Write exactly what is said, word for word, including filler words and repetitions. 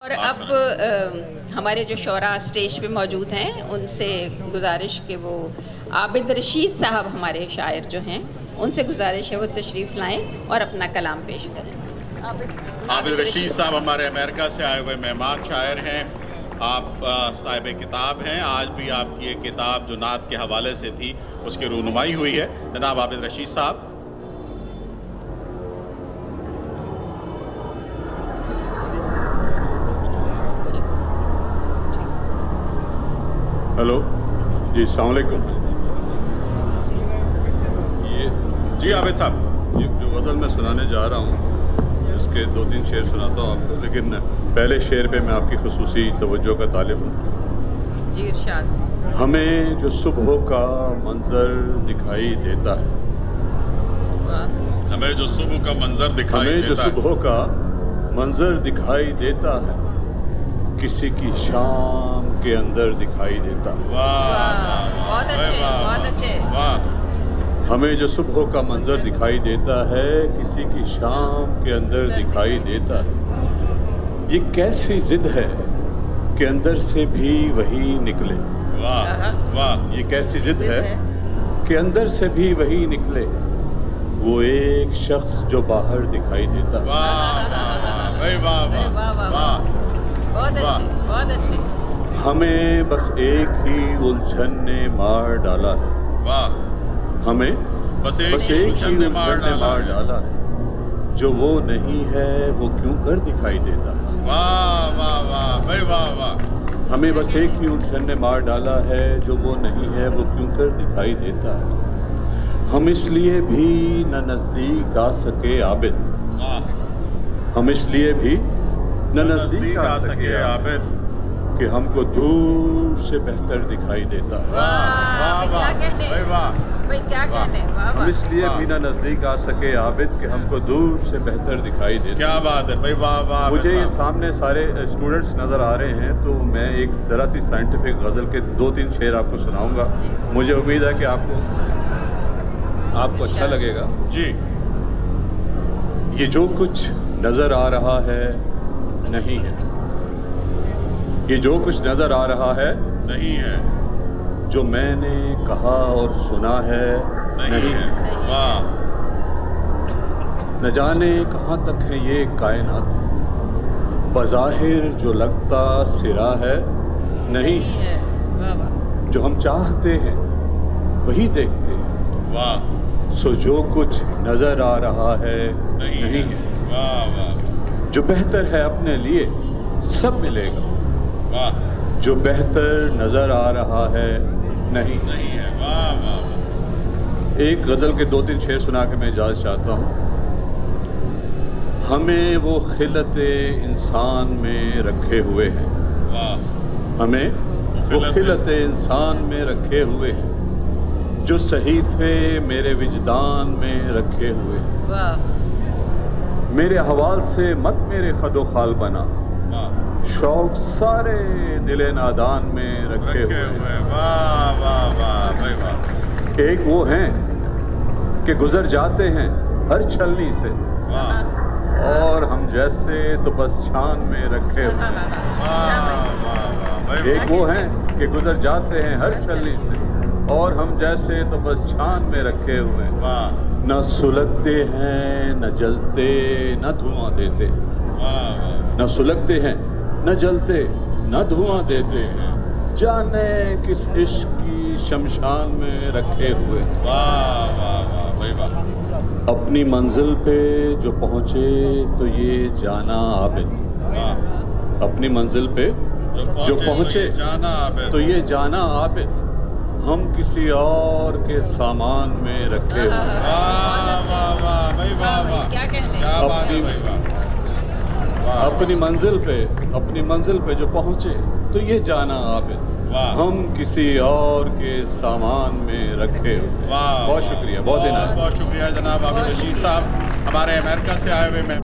और अब आ, हमारे जो शोरा स्टेज पे मौजूद हैं उनसे गुजारिश कि वो आबिद रशीद साहब हमारे शायर जो हैं उनसे गुजारिश है वो तशरीफ़ लाएं और अपना कलाम पेश करें। आबिद रशीद साहब हमारे अमेरिका से आए हुए मेहमान शायर हैं। आप साहिब किताब हैं। आज भी आपकी एक किताब जो नात के हवाले से थी उसकी रूनुमाई हुई है। जनाब आबिद रशीद साहब। हेलो जी, अस्सलाम वालेकुम। ये जी आबिद साहब, ये जो गज़ल मैं सुनाने जा रहा हूँ इसके दो तीन शेर सुनाता हूँ आपको, लेकिन पहले शेर पे मैं आपकी खुसूसी तवज्जो का तालिब हूँ। जी इरशाद। हमें जो सुबह का मंजर दिखाई देता है, हमें जो सुबह का मंजर दिखाई हमें जो देता है सुबह का मंजर दिखाई देता है किसी की शाम के अंदर दिखाई देता है। वाह, बहुत अच्छे, बहुत अच्छे। वाह। हमें जो सुबह का मंजर दिखाई देता है किसी की शाम के अंदर दिखाई देता है। ये कैसी जिद है कि अंदर से भी वही निकले। वाह वाह। ये कैसी जिद है कि अंदर से भी वही निकले, वो एक शख्स जो बाहर दिखाई देता है। वाह वाह वाह वाह। बहुत अच्छे, बहुत अच्छे। हमें बस एक ही उलझन ने मार डाला है। वाह। हमें बस एक, बस ही एक उलझन ही ने उलझन मार ने डाला मार डाला है। जो वो नहीं है वो क्यों कर दिखाई देता है। वाह वाह वाह भाई वाह वाह। हमें बस एक ही उलझन ने मार डाला है, जो वो नहीं है वो क्यों कर दिखाई देता है। हम इसलिए भी न नजदीक आ सके आबिद, हम इसलिए भी न नजदीक आ सके आबिद कि हमको दूर से बेहतर दिखाई देता है। वाह वाह भाई वाह। भाई क्या कहने। हम इसलिए भी न नजदीक आ सके आबिद कि हमको दूर से बेहतर दिखाई देता है। क्या बात है भाई वाह वाह। मुझे ये सामने सारे स्टूडेंट्स नज़र आ रहे हैं, तो मैं एक ज़रा सी साइंटिफिक गज़ल के दो तीन शेर आपको सुनाऊंगा। मुझे उम्मीद है कि आपको आपको अच्छा लगेगा। जी। ये जो कुछ नज़र आ रहा है नहीं है, ये जो कुछ नज़र आ रहा है नहीं है, जो मैंने कहा और सुना है नहीं, नहीं है। वाह। न जाने कहाँ तक है ये कायनात, बज़ाहिर जो लगता सिरा है नहीं है। वाह वाह। जो हम चाहते हैं वही देखते हैं। वाह। सो जो कुछ नजर आ रहा है नहीं, नहीं है। है। वाह वाह। जो बेहतर है अपने लिए सब मिलेगा, वाह। जो बेहतर नजर आ रहा है नहीं नहीं है। वाह वाह। एक गजल के दो तीन शेर सुना के मैं इजाज़त चाहता हूँ। हमें वो खिलते इंसान में रखे हुए हैं, वाह। हमें वो खिलते इंसान में रखे हुए हैं, जो सहीफे मेरे विजदान में रखे हुए हैं। वाह। मेरे हवाल से मत मेरे खदो खाल बना, शौक सारे दिले नादान में रखे, रखे हुए। वाह वाह वाह भाई वाह। एक वो हैं कि गुजर जाते हैं हर छलनी से, वाह। और हम जैसे तो बस छान में रखे हुए। एक वो हैं कि गुजर जाते हैं हर छलनी से, और हम जैसे तो बस छान में रखे हुए। वाह। न सुलगते हैं न जलते न धुआं देते, न सुलगते हैं न जलते न धुआं देते हैं, जाने किस इश्क की शमशान में रखे हुए। वाह वाह वाह भाई वाह। अपनी मंजिल पे जो पहुँचे तो ये जाना आबिद, अपनी मंजिल पे जो पहुँचे तो ये जाना आबिद, हम किसी और के सामान में रखे हुए। वाह वाह वाह भाई वाह वाह। क्या कहते हैं। अपनी अपनी मंजिल पे अपनी मंजिल पे जो पहुँचे तो ये जाना आबिद, हम किसी और के सामान में रखे हुए। वाह। बहुत शुक्रिया, बहुत बहुत शुक्रिया जनाब आबिद रशीद साहब हमारे अमेरिका से आए हुए।